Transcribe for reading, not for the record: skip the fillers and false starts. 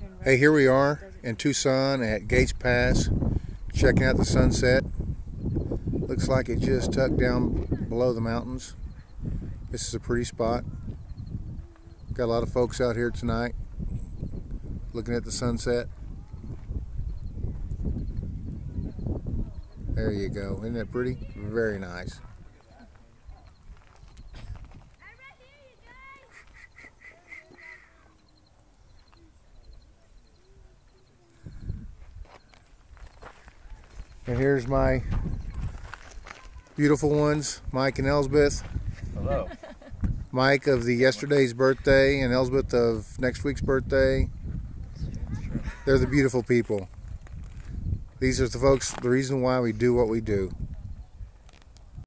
Hey, here we are in Tucson at Gates Pass, checking out the sunset. Looks like it just tucked down below the mountains. This is a pretty spot. Got a lot of folks out here tonight looking at the sunset. There you go. Isn't that pretty? Very nice. And here's my beautiful ones, Mike and Elsbeth. Hello. Mike of yesterday's birthday and Elsbeth of next week's birthday. They're the beautiful people. These are the folks, the reason why we do what we do.